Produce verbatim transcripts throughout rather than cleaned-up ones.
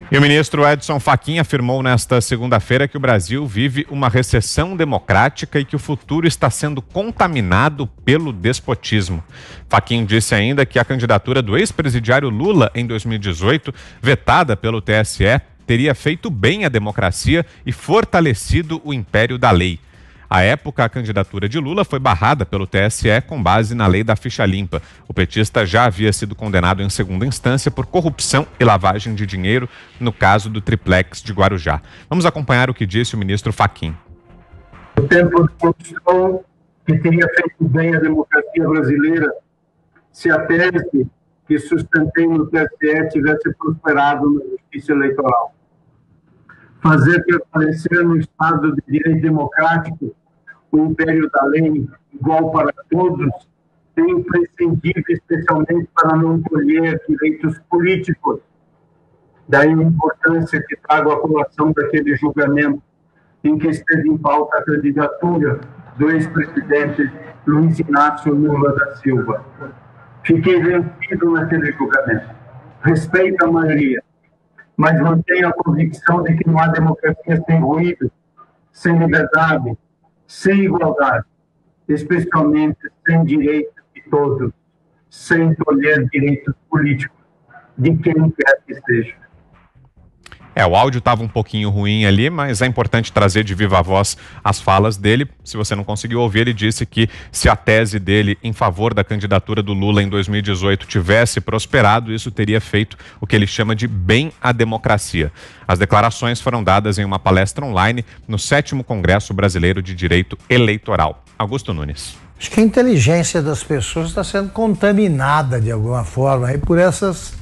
E o ministro Edson Fachin afirmou nesta segunda-feira que o Brasil vive uma recessão democrática e que o futuro está sendo contaminado pelo despotismo. Fachin disse ainda que a candidatura do ex-presidiário Lula em dois mil e dezoito, vetada pelo T S E, teria feito bem à democracia e fortalecido o império da lei. À época, a candidatura de Lula foi barrada pelo T S E com base na lei da ficha limpa. O petista já havia sido condenado em segunda instância por corrupção e lavagem de dinheiro no caso do triplex de Guarujá. Vamos acompanhar o que disse o ministro Fachin. O tempo de corrupção que teria feito bem à democracia brasileira se a tese que sustentei no T S E tivesse prosperado na justiça eleitoral. Fazer prevalecer no Estado de Direito Democrático o império da lei igual para todos é imprescindível, especialmente para não colher direitos políticos. Daí a importância que trago à colação daquele julgamento em que esteve em pauta a candidatura do ex-presidente Luiz Inácio Lula da Silva. Fiquei vencido naquele julgamento. Respeito a maioria, mas mantenho a convicção de que não há democracia sem ruído, sem liberdade, sem igualdade, especialmente sem direitos de todos, sem tolher direitos políticos de quem quer que seja. É, o áudio estava um pouquinho ruim ali, mas é importante trazer de viva voz as falas dele. Se você não conseguiu ouvir, ele disse que se a tese dele em favor da candidatura do Lula em dois mil e dezoito tivesse prosperado, isso teria feito o que ele chama de bem à democracia. As declarações foram dadas em uma palestra online no sétimo Congresso Brasileiro de Direito Eleitoral. Augusto Nunes. Acho que a inteligência das pessoas está sendo contaminada de alguma forma aí por essas...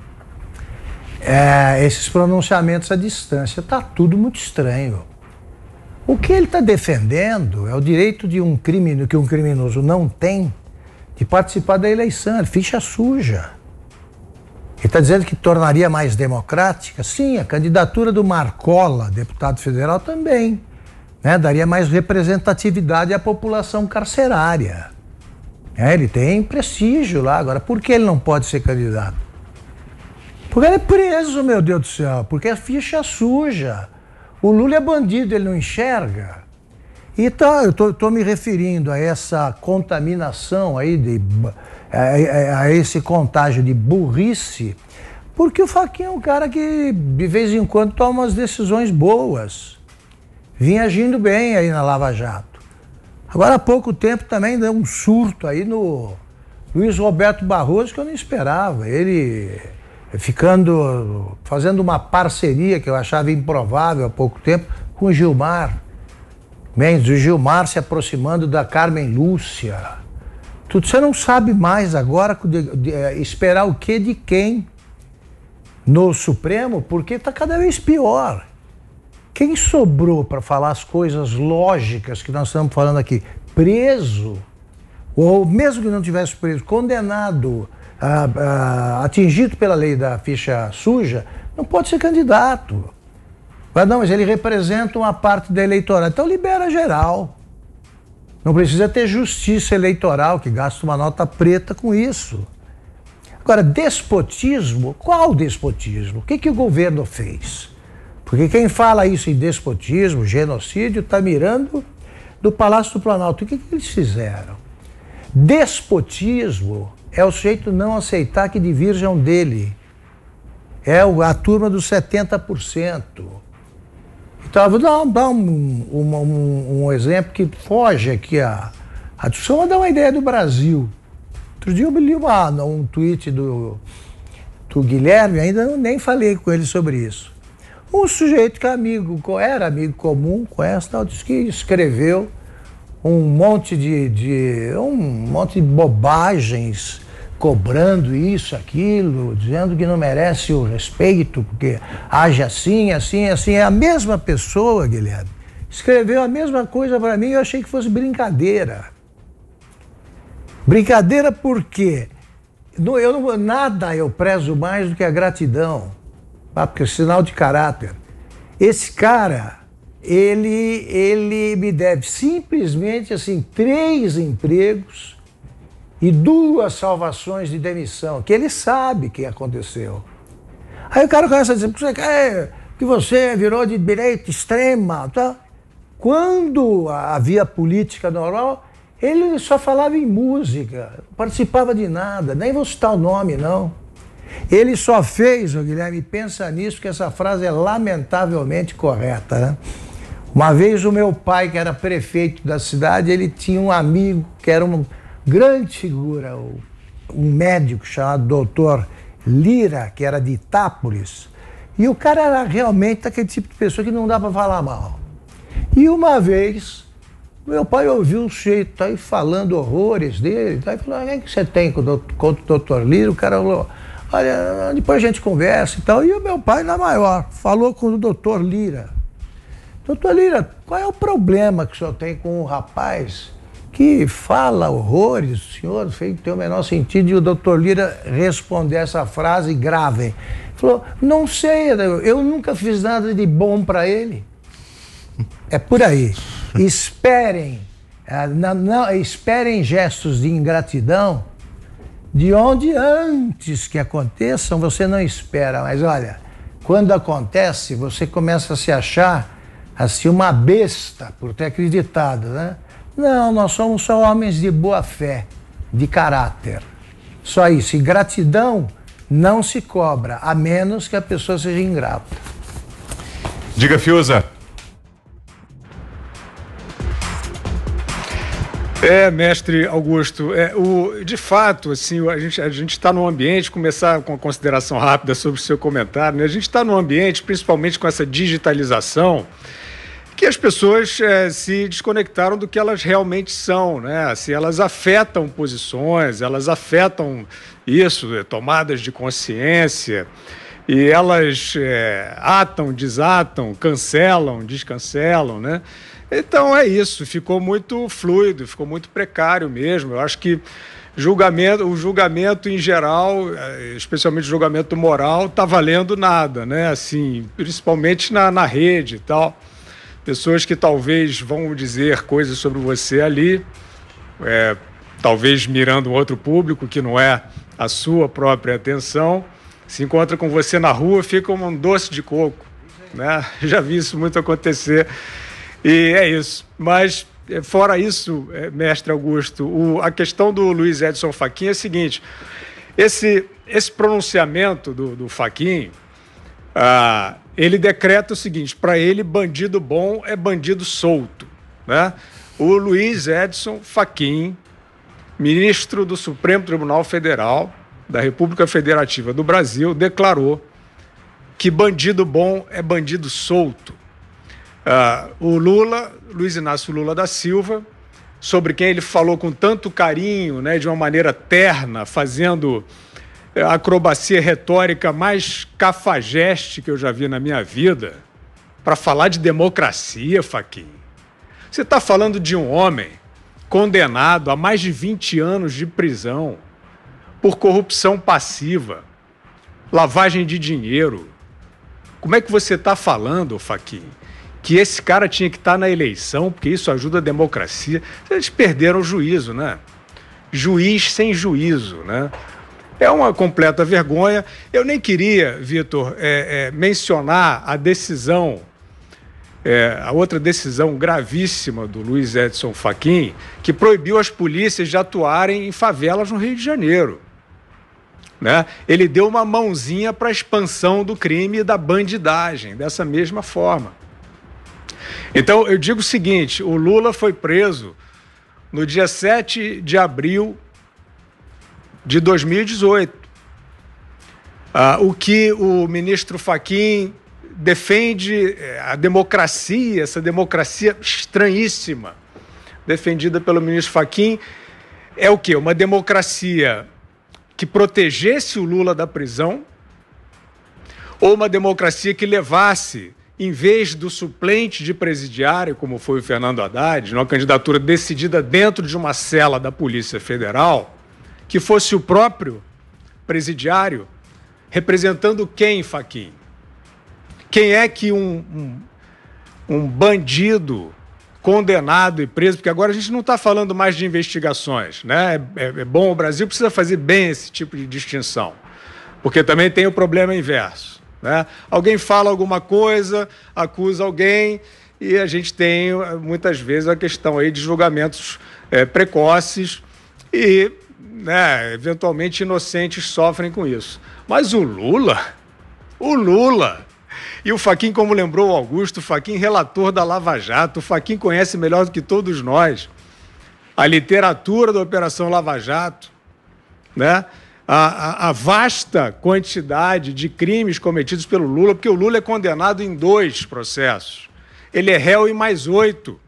É, esses pronunciamentos à distância. Está tudo muito estranho. O que ele está defendendo é o direito de um criminoso, que um criminoso não tem, de participar da eleição. Ele ficha suja. Ele está dizendo que tornaria mais democrática. Sim, a candidatura do Marcola, deputado federal, também, né, daria mais representatividade à população carcerária. É, ele tem prestígio lá. Agora, por que ele não pode ser candidato? Porque ele é preso, meu Deus do céu, porque a ficha suja. O Lula é bandido, ele não enxerga. Então, eu tô, tô me referindo a essa contaminação aí, de, a, a esse contágio de burrice, porque o Fachin é um cara que, de vez em quando, toma umas decisões boas. Vinha agindo bem aí na Lava Jato. Agora, há pouco tempo, também deu um surto aí no Luiz Roberto Barroso, que eu não esperava. Ele... ficando, fazendo uma parceria que eu achava improvável há pouco tempo com o Gilmar Mendes, o Gilmar se aproximando da Carmen Lúcia. Tudo, você não sabe mais agora de, de, de, esperar o que de quem no Supremo, porque está cada vez pior. Quem sobrou para falar as coisas lógicas que nós estamos falando aqui? Preso, ou mesmo que não tivesse preso, condenado, Ah, ah, atingido pela lei da ficha suja, não pode ser candidato. Mas não, mas ele representa uma parte da eleitoral. Então libera geral. Não precisa ter justiça eleitoral, que gasta uma nota preta com isso. Agora, despotismo, qual despotismo? O que, que o governo fez? Porque quem fala isso em despotismo, genocídio, está mirando do Palácio do Planalto. O que, que eles fizeram? Despotismo é o sujeito não aceitar que divirjam dele. É a turma dos setenta por cento. Então, vou dar, dar um, um, um, um exemplo que foge aqui a, a discussão, vou dar uma ideia do Brasil. Outro dia eu li uma, um tweet do, do Guilherme, ainda não, nem falei com ele sobre isso. Um sujeito que é amigo, era amigo comum, conhece, tal, disse que escreveu um monte de, de, um monte de bobagens, cobrando isso, aquilo, dizendo que não merece o respeito, porque age assim, assim, assim. É a mesma pessoa, Guilherme, escreveu a mesma coisa para mim e eu achei que fosse brincadeira. Brincadeira porque eu não, nada eu prezo mais do que a gratidão, tá? Porque é sinal de caráter. Esse cara, ele, ele me deve simplesmente assim três empregos e duas salvações de demissão, que ele sabe que aconteceu. Aí o cara começa a dizer, você quer que você virou de direita extrema, tá? Quando havia política normal, ele só falava em música, não participava de nada, nem vou citar o nome, não. Ele só fez, ô Guilherme, pensa nisso, que essa frase é lamentavelmente correta, né? Uma vez o meu pai, que era prefeito da cidade, ele tinha um amigo que era uma grande figura, um médico chamado doutor Lira, que era de Itápolis, e o cara era realmente aquele tipo de pessoa que não dá para falar mal. E uma vez, meu pai ouviu um sujeito aí falando horrores dele, aí falou, o que você tem contra o doutor Lira? O cara falou, olha, depois a gente conversa e tal. E o meu pai, na maior, falou com o doutor Lira. Doutor Lira, qual é o problema que o senhor tem com um rapaz que fala horrores? O senhor fez ter o menor sentido. E o doutor Lira respondeu essa frase grave. Falou, não sei, eu nunca fiz nada de bom para ele. É por aí. Esperem, não, não, esperem gestos de ingratidão de onde antes que aconteçam você não espera. Mas olha, quando acontece, você começa a se achar assim uma besta por ter acreditado, né? Não, nós somos só homens de boa fé, de caráter. Só isso. E gratidão não se cobra, a menos que a pessoa seja ingrata. Diga, Fiuza. É, mestre Augusto, é, o, de fato, assim, a gente a gente está num ambiente, começar com uma consideração rápida sobre o seu comentário, né? A gente está num ambiente, principalmente com essa digitalização, que as pessoas é, se desconectaram do que elas realmente são, né? Assim, elas afetam posições, elas afetam isso, é, tomadas de consciência, e elas é, atam, desatam, cancelam, descancelam, né? Então é isso, ficou muito fluido, ficou muito precário mesmo. Eu acho que julgamento, o julgamento em geral, especialmente o julgamento moral, está valendo nada, né? Assim, principalmente na, na rede e tal. Pessoas que talvez vão dizer coisas sobre você ali, é, talvez mirando um outro público que não é a sua própria atenção, se encontra com você na rua, fica um doce de coco, né? Já vi isso muito acontecer. E é isso. Mas, fora isso, mestre Augusto, o, a questão do Luiz Edson Fachin é a seguinte, esse, esse pronunciamento do, do Fachin, ah, ele decreta o seguinte, para ele, bandido bom é bandido solto, né? O Luiz Edson Fachin, ministro do Supremo Tribunal Federal da República Federativa do Brasil, declarou que bandido bom é bandido solto. Uh, o Lula, Luiz Inácio Lula da Silva, sobre quem ele falou com tanto carinho, né, de uma maneira terna, fazendo a acrobacia retórica mais cafajeste que eu já vi na minha vida, para falar de democracia, Fachin. Você está falando de um homem condenado a mais de vinte anos de prisão por corrupção passiva, lavagem de dinheiro. Como é que você está falando, Fachin, que esse cara tinha que estar na eleição, porque isso ajuda a democracia? Eles perderam o juízo, né? Juiz sem juízo, né? É uma completa vergonha. Eu nem queria, Vitor, é, é, mencionar a decisão, é, a outra decisão gravíssima do Luiz Edson Fachin, que proibiu as polícias de atuarem em favelas no Rio de Janeiro, né? Ele deu uma mãozinha para a expansão do crime e da bandidagem, dessa mesma forma. Então, eu digo o seguinte, o Lula foi preso no dia sete de abril de dois mil e dezoito. Ah, o que o ministro Fachin defende, a democracia, essa democracia estranhíssima, defendida pelo ministro Fachin, é o quê? Uma democracia que protegesse o Lula da prisão ou uma democracia que levasse, em vez do suplente de presidiário, como foi o Fernando Haddad, numa candidatura decidida dentro de uma cela da Polícia Federal, que fosse o próprio presidiário, representando quem, Fachin? Quem é que um, um, um bandido condenado e preso, porque agora a gente não está falando mais de investigações, né? É, é bom, o Brasil precisa fazer bem esse tipo de distinção, porque também tem o problema inverso. né? Alguém fala alguma coisa, acusa alguém, e a gente tem, muitas vezes, a questão aí de julgamentos é, precoces e, né, eventualmente, inocentes sofrem com isso. Mas o Lula, o Lula... E o Fachin, como lembrou o Augusto, o Fachin, relator da Lava Jato, o Fachin conhece melhor do que todos nós a literatura da Operação Lava Jato, né? a, a, a vasta quantidade de crimes cometidos pelo Lula, porque o Lula é condenado em dois processos. Ele é réu em mais oito,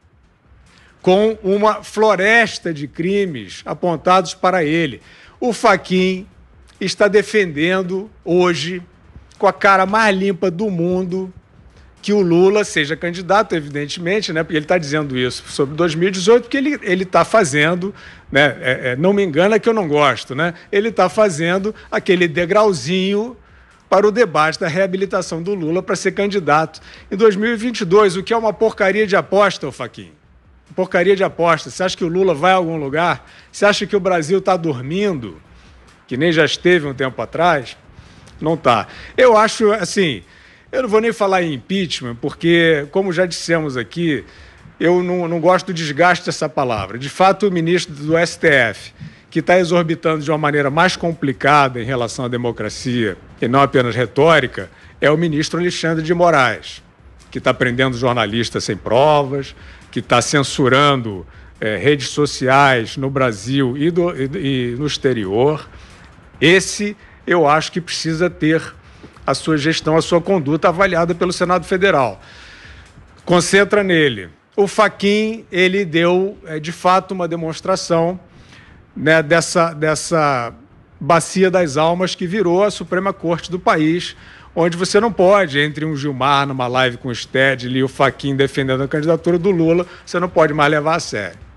com uma floresta de crimes apontados para ele. O Fachin está defendendo hoje, com a cara mais limpa do mundo, que o Lula seja candidato, evidentemente, né? Porque ele está dizendo isso sobre dois mil e dezoito, porque ele está fazendo, né? É, é, não me engana que eu não gosto, né? Ele está fazendo aquele degrauzinho para o debate da reabilitação do Lula para ser candidato em dois mil e vinte e dois, o que é uma porcaria de aposta, ô Fachin. Porcaria de aposta. Você acha que o Lula vai a algum lugar? Você acha que o Brasil está dormindo, que nem já esteve um tempo atrás? Não está. Eu acho, assim, eu não vou nem falar em impeachment, porque, como já dissemos aqui, eu não, não gosto do desgaste dessa palavra. De fato, o ministro do S T F, que está exorbitando de uma maneira mais complicada em relação à democracia, e não apenas retórica, é o ministro Alexandre de Moraes, que está prendendo jornalistas sem provas, que está censurando é, redes sociais no Brasil e, do, e, e no exterior. Esse... eu acho que precisa ter a sua gestão, a sua conduta avaliada pelo Senado Federal. Concentra nele. O Fachin, ele deu, é, de fato, uma demonstração, né, dessa, dessa bacia das almas que virou a Suprema Corte do país, onde você não pode, entre um Gilmar numa live com o Stedley e o Fachin defendendo a candidatura do Lula, você não pode mais levar a sério.